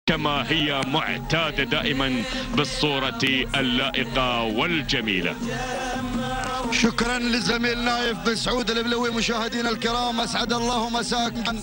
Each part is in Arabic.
كما هي معتادة دائما بالصورة اللائقة والجميلة. شكرا للزميل نايف بن سعود البلوي. مشاهدينا الكرام، اسعد الله مساكم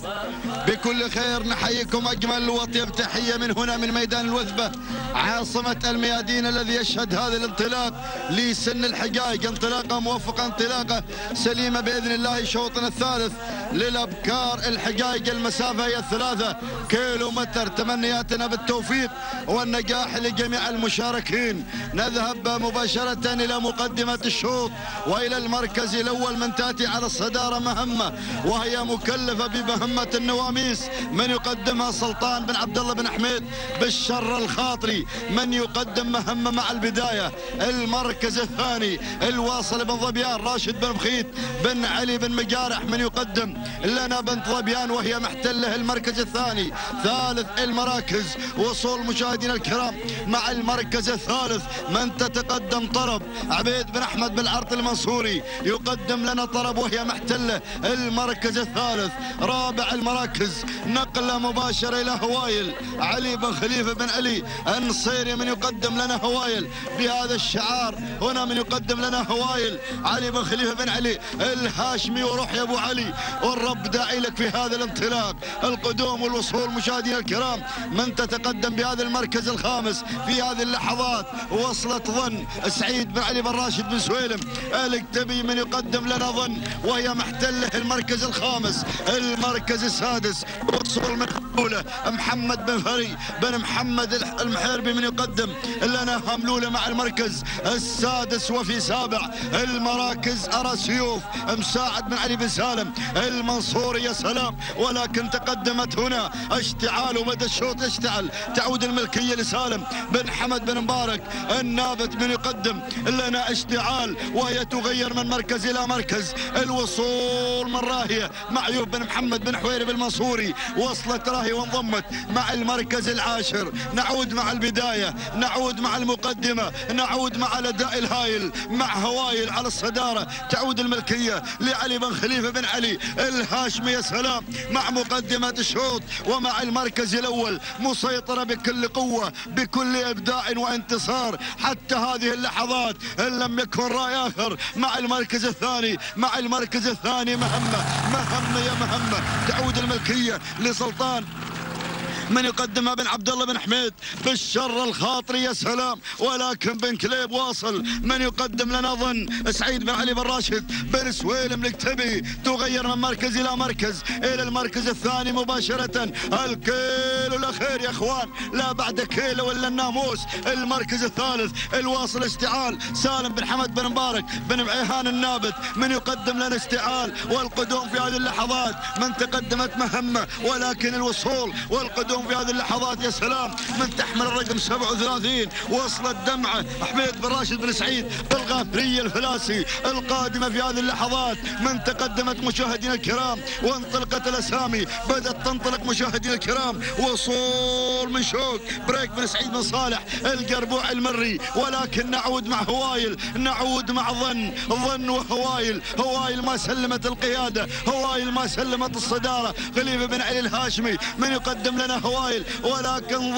بكل خير. نحييكم اجمل واطيب تحيه من هنا من ميدان الوثبه عاصمه الميادين، الذي يشهد هذا الانطلاق لسن الحقائق. انطلاقه موفقه، انطلاقه سليمه باذن الله. شوطنا الثالث للابكار الحقائق، المسافه هي 3 كيلومتر. تمنياتنا بالتوفيق والنجاح لجميع المشاركين. نذهب مباشره الى مقدمه الشوط والى المركز الاول. من تاتي على الصداره مهمه، وهي مكلفه بمهمه النواميس، من يقدمها سلطان بن عبد الله بن حميد بالشر الخاطري. من يقدم مهمه مع البدايه المركز الثاني الواصل بن ظبيان راشد بن بخيت بن علي بن مقارح. من يقدم لنا بنت ظبيان وهي محتله المركز الثاني. ثالث المراكز وصول مشاهدينا الكرام مع المركز الثالث. من تتقدم طرب عبيد بن احمد بن عرط المنصوري يقدم لنا طرب وهي محتله المركز الثالث. رابع المراكز نقله مباشره الى هوايل علي بن خليفه بن علي النصيري. من يقدم لنا هوايل بهذا الشعار هنا، من يقدم لنا هوايل علي بن خليفه بن علي الهاشمي. وروح يا ابو علي والرب داعي لك في هذا الانطلاق. القدوم والوصول مشاهدينا الكرام. من تتقدم بهذا المركز الخامس في هذه اللحظات وصلت ظن سعيد بن علي بن راشد بن سويلم الكتبي. من يقدم لنا ظن وهي محتله المركز الخامس. المركز السادس وصول من حملوله محمد بن فري بن محمد المحيربي. من يقدم لنا هملوله مع المركز السادس. وفي سابع المراكز ارى سيوف مساعد بن علي بن سالم المنصوري. يا سلام، ولكن تقدمت هنا اشتعال وبدا الشوط يشتعل. تعود الملكيه لسالم بن حمد بن مبارك النابت. من يقدم لنا اشتعال وهي تغير من مركز الى مركز. الوصول من راهيه مع ايوب بن محمد بن حويري بالمنصوري. وصلت راهيه وانضمت مع المركز العاشر. نعود مع البدايه، نعود مع المقدمه، نعود مع الاداء الهائل مع هوايل على الصداره. تعود الملكيه لعلي بن خليفه بن علي الهاشمي. يا سلام، مع مقدمه الشوط ومع المركز الاول مسيطره بكل قوه بكل ابداع وانتصار حتى هذه اللحظات. ان لم يكن راي اخر مع المركز الثاني، مع المركز الثاني مهمه يا مهمه. تعود الملكيه لسلطان من يقدمها بن عبد الله بن حميد بالشر الخاطري. يا سلام، ولكن بن كليب واصل. من يقدم لنا ظن سعيد بن علي بن راشد بن سويلم الكتبي. تغير من مركز الى مركز الى المركز الثاني مباشره. الكيلو الاخير يا اخوان، لا بعد كيلو ولا الناموس. المركز الثالث الواصل اشتعال سالم بن حمد بن مبارك بن عيهان النابت. من يقدم لنا اشتعال والقدوم في هذه اللحظات. من تقدمت مهمه ولكن الوصول والقدوم في هذه اللحظات. يا سلام، من تحمل الرقم 37 وصلت دمعه حميد بن راشد بن سعيد بالغافريه الفلاسي القادمه في هذه اللحظات. من تقدمت مشاهدينا الكرام وانطلقت الاسامي، بدات تنطلق مشاهدينا الكرام. وصول من شوق بريك بن سعيد بن صالح القربوع المري. ولكن نعود مع هوايل، نعود مع ظن وهوايل. هوايل ما سلمت القياده، هوايل ما سلمت الصداره. خليفه بن علي الهاشمي من يقدم لنا هوايل، ولكن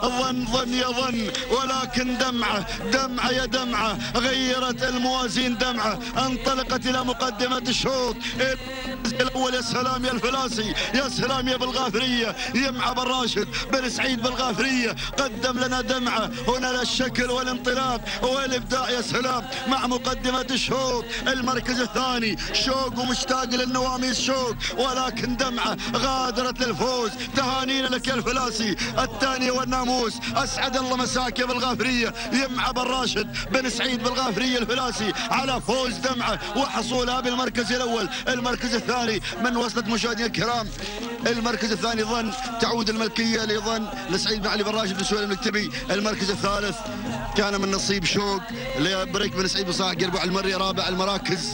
ظن يا ظن. ولكن دمعة يا دمعة غيرت الموازين. دمعة انطلقت إلى مقدمة الشوط الأول. يا سلام يا الفلاسي، يا سلام يا بالغافرية. يمعى بن راشد بن سعيد بالغافرية قدم لنا دمعة هنا للشكل والانطلاق والإبداع. يا سلام، مع مقدمة الشوط المركز الثاني. شوق ومشتاق للنواميس شوق، ولكن دمعة غادرت للفوز. تهانينا لك يا الفلاسي الثانية والناموس. أسعد الله مساك يا بالغافرية. يمعى بن راشد بن سعيد بالغافرية الفلاسي على فوز دمعة وحصولها بالمركز الأول. المركز الثاني من وصلت مشاهدينا الكرام المركز الثاني ظن. تعود الملكية لظن لسعيد بن علي بن راشد بن سويلم الكتبي. المركز الثالث كان من نصيب شوق لبريك بن سعيد بن صالح قربوع المري. رابع المراكز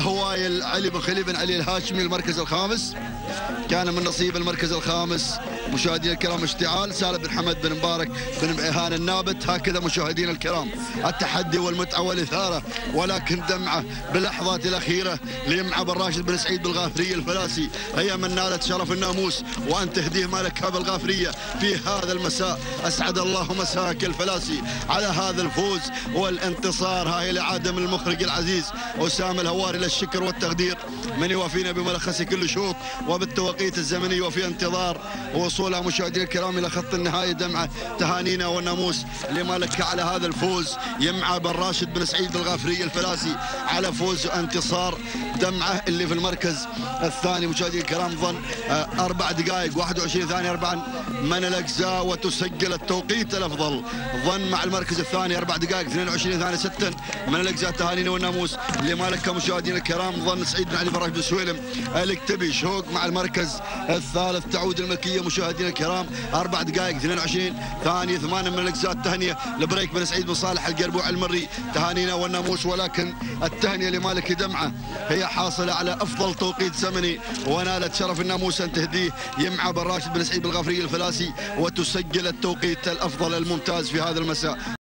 هوايل علي بن خليل بن علي الهاشمي. المركز الخامس كان من نصيب المركز الخامس مشاهدينا الكرام اشتعال سالم بن حمد بن مبارك بن ايهان النابت. هكذا مشاهدينا الكرام التحدي والمتعه والاثاره، ولكن دمعه باللحظات الاخيره ليمعه بن راشد بن سعيد بالغافريه الفلاسي، هي من نالت شرف الناموس وان تهديه ملكها بالغافريه في هذا المساء. اسعد الله مساك الفلاسي على هذا الفوز والانتصار. هاي لعادم المخرج العزيز اسامه الهواري للشكر والتقدير من يوافينا بملخص كل شوط وبالتوقيت الزمني، وفي انتظار وصولها مشاهدينا الكرام الى خط النهايه. دمعه تهانينا والناموس لمالكها على هذا الفوز. يمعه بن راشد بن سعيد بالغافريه الفلاسي على فوز وانتصار. دمعه اللي في المركز الثاني مشاهدينا الكرام ظن 4 دقائق 21 ثانيه 4 من الاجزاء، وتسجل التوقيت الافضل. ظن مع المركز الثاني 4 دقائق 22 ثانيه 6 من الاجزاء. تهانينا والناموس لمالكها مشاهدينا الكرام. ظن سعيد بن علي بن راشد بن سويلم الكتبي شوق مع المركز الثالث. تعود الملكيه مشاهدينا الكرام 4 دقائق 22 ثانيه 8 من الاجزاء. التهنئه لبريك بن سعيد بن صالح القربوع المري. تهانينا والناموس، ولكن التهنئه لمالك دمعه هي حاصله على افضل توقيت زمني، ونالت شرف الناموس ان تهديه يمعه بن راشد بن سعيد بالغافريه الفلاسي وتسجل التوقيت الافضل الممتاز في هذا المساء.